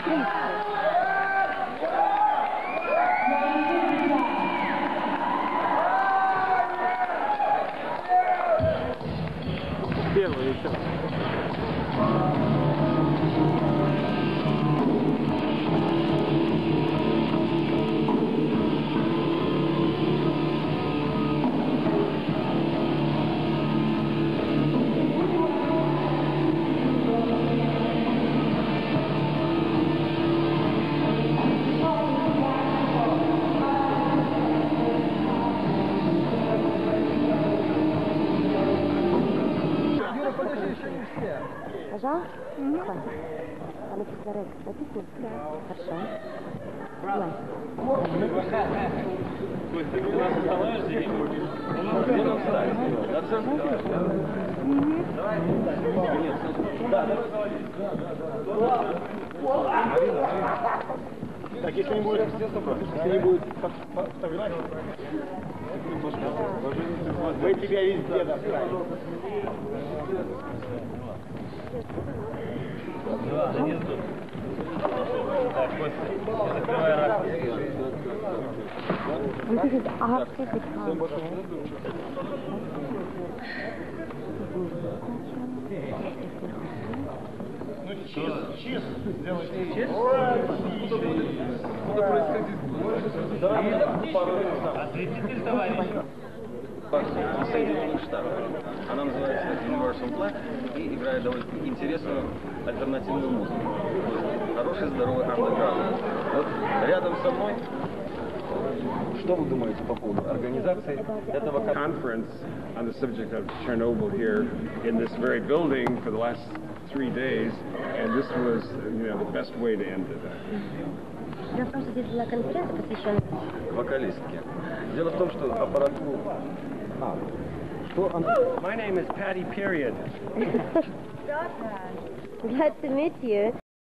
Первый еще. Пожалуйста? Она пистолет. Написано? Да. Хорошо. Давай. Костя, ты нас оставаешься и будешь? Где нам встать? На центр? Давай. Нет, да, так, если не будет, если не будет фотографий, мы тебя везде доставим. Так, Костя, закрывай рак. Ну, чиз, сделайте чиз. Что происходит? Осветитель, товарищ. Соединенных Штатов. Она называется Universal Black и играет довольно интересную альтернативную музыку. Хороший, здоровый андеграунд. Вот рядом со мной. Что вы думаете по поводу организации этого conference on the subject of Chernobyl here in this very building for the last 3 days, and this was, the best way to end it. Дело в том, что здесь была конференция, посвященная вокалистке. Дело в том, что аппаратуру... My name is Patty Period. Glad to meet you.